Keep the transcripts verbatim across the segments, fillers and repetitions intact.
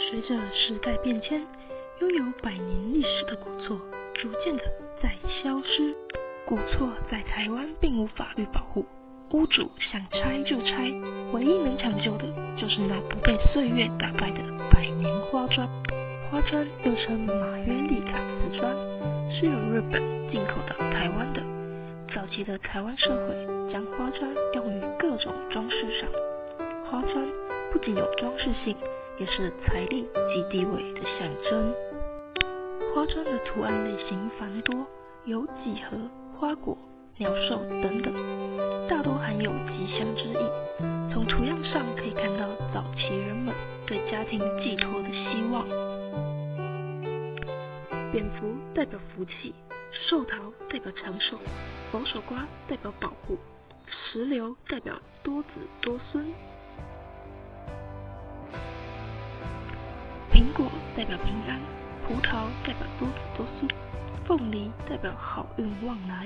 随着时代变迁，拥有百年历史的古厝逐渐的在消失。古厝在台湾并无法律保护，屋主想拆就拆，唯一能抢救的就是那不被岁月打败的百年花砖。花砖又称马约利卡瓷砖，是由日本进口到台湾的。早期的台湾社会将花砖用于各种装饰上，花砖不仅有装饰性，也是财力及地位的象征。花砖的图案类型繁多，有几何、花果、鸟兽等等，大都含有吉祥之意。从图样上可以看到早期人们对家庭寄托的希望。蝙蝠代表福气，寿桃代表长寿，佛手瓜代表保护，石榴代表多子多孙，苹果代表平安，葡萄代表多子多孙，凤梨代表好运旺来。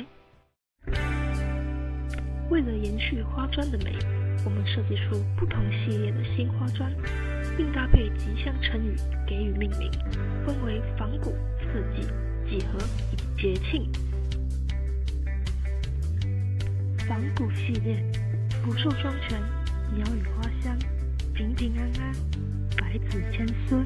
为了延续花砖的美，我们设计出不同系列的新花砖，并搭配吉祥成语给予命名，分为仿古、四季、几何以及节庆。仿古系列，福寿双全，鸟语花香，平平安安，百子千孙。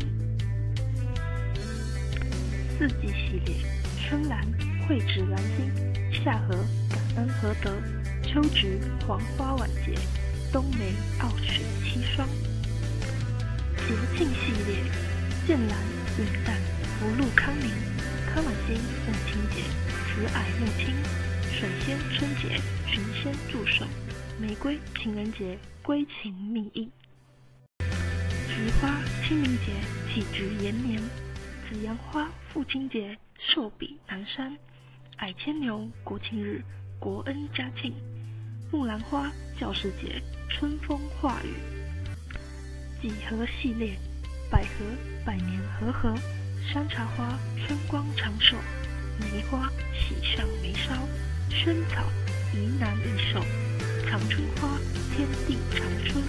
四季系列，春兰蕙质兰心，夏荷感恩和德，秋菊黄花晚节，冬梅傲雪七霜。节庆系列，剑兰元旦福禄康宁，康乃馨母亲节，慈爱母亲，水仙春节，群仙祝寿，玫瑰情人节，归情蜜意。菊花清明节，喜菊延年，紫阳花父亲节，寿比南山，矮牵牛国庆日，国恩家庆，木兰花教师节，春风化雨。几何系列，百合百年和合，山茶花春光长寿，梅花喜上眉梢，萱草宜难易寿，长春花天地长春。